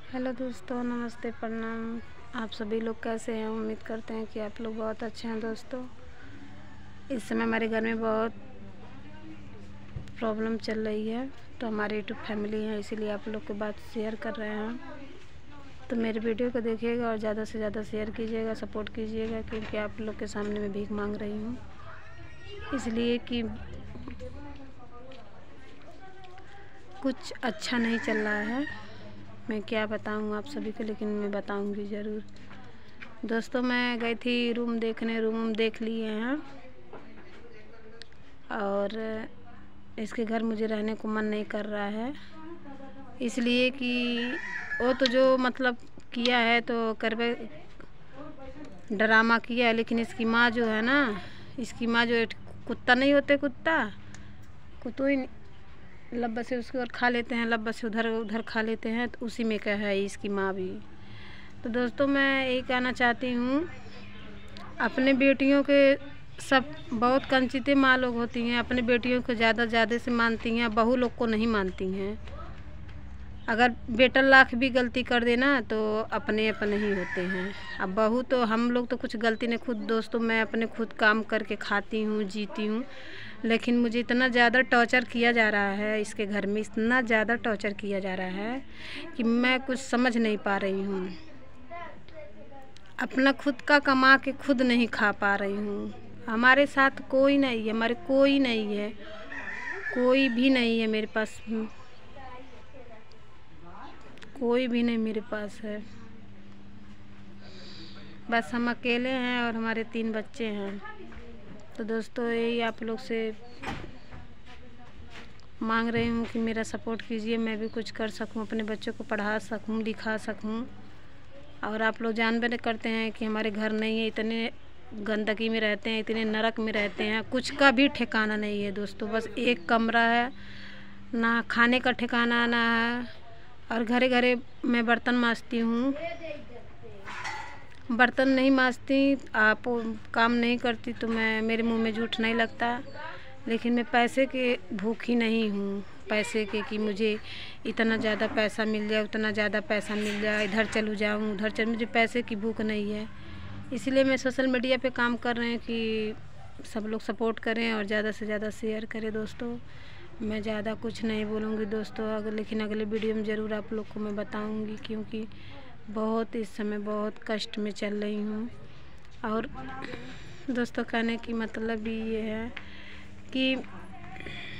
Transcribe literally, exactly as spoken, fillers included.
Hello दोस्तों, नमस्ते, प्रणाम। आप सभी लोग कैसे हैं? उम्मीद करते हैं कि आप लोग बहुत अच्छे हैं। दोस्तों, इस समय हमारे घर में बहुत प्रॉब्लम चल रही है, तो हमारी यूट्यूब फैमिली है, इसीलिए आप लोग के बात शेयर कर रहे हैं। तो मेरे वीडियो को देखिएगा और ज़्यादा से ज़्यादा शेयर कीजिएगा, सपोर्ट कीजिएगा, क्योंकि आप लोग के सामने मैं भीख मांग रही हूँ, इसलिए कि कुछ अच्छा नहीं चल रहा है। मैं क्या बताऊँ आप सभी को, लेकिन मैं बताऊँगी ज़रूर। दोस्तों, मैं गई थी रूम देखने, रूम देख लिए हैं और इसके घर मुझे रहने को मन नहीं कर रहा है, इसलिए कि वो तो जो मतलब किया है तो करवे ड्रामा किया है, लेकिन इसकी माँ जो है ना, इसकी माँ जो कुत्ता नहीं होते, कुत्ता कुत्तों ही लब्बा से उसके और खा लेते हैं, लब्बा से उधर उधर खा लेते हैं, तो उसी में क्या है इसकी माँ भी। तो दोस्तों, मैं यही कहना चाहती हूँ, अपने बेटियों के सब बहुत कंचिते माँ लोग होती हैं, अपने बेटियों को ज़्यादा ज़्यादा से मानती हैं, बहू लोग को नहीं मानती हैं। अगर बेटा लाख भी गलती कर देना तो अपने अपने ही होते हैं। अब बहू तो हम लोग तो कुछ गलती नहीं, खुद दोस्तों मैं अपने खुद काम करके खाती हूँ, जीती हूँ, लेकिन मुझे इतना ज़्यादा टॉर्चर किया जा रहा है, इसके घर में इतना ज़्यादा टॉर्चर किया जा रहा है कि मैं कुछ समझ नहीं पा रही हूँ। अपना खुद का कमा के खुद नहीं खा पा रही हूँ। हमारे साथ कोई नहीं है, हमारे कोई नहीं है, कोई भी नहीं है मेरे पास, कोई भी नहीं मेरे पास है। बस हम अकेले हैं और हमारे तीन बच्चे हैं। तो दोस्तों, यही आप लोग से मांग रही हूँ कि मेरा सपोर्ट कीजिए, मैं भी कुछ कर सकूँ, अपने बच्चों को पढ़ा सकूँ, लिखा सकूँ। और आप लोग जानबे करते हैं कि हमारे घर नहीं है, इतने गंदगी में रहते हैं, इतने नरक में रहते हैं, कुछ का भी ठिकाना नहीं है दोस्तों। बस एक कमरा है, ना खाने का ठिकाना ना है, और घरे घरे मैं बर्तन मांजती हूँ, बर्तन नहीं मांजती, आप काम नहीं करती, तो मैं मेरे मुंह में झूठ नहीं लगता, लेकिन मैं पैसे के भूखी नहीं हूँ, पैसे के कि मुझे इतना ज़्यादा पैसा मिल जाए, उतना ज़्यादा पैसा मिल जाए, इधर चलूँ जाऊँ उधर चल, मुझे पैसे की भूख नहीं है। इसलिए मैं सोशल मीडिया पे काम कर रहे हैं कि सब लोग सपोर्ट करें और ज़्यादा से ज़्यादा शेयर करें। दोस्तों, मैं ज़्यादा कुछ नहीं बोलूँगी दोस्तों, अगर लेकिन अगले वीडियो में ज़रूर आप लोग को मैं बताऊँगी, क्योंकि बहुत इस समय बहुत कष्ट में चल रही हूँ। और दोस्तों, कहने की मतलब भी ये है कि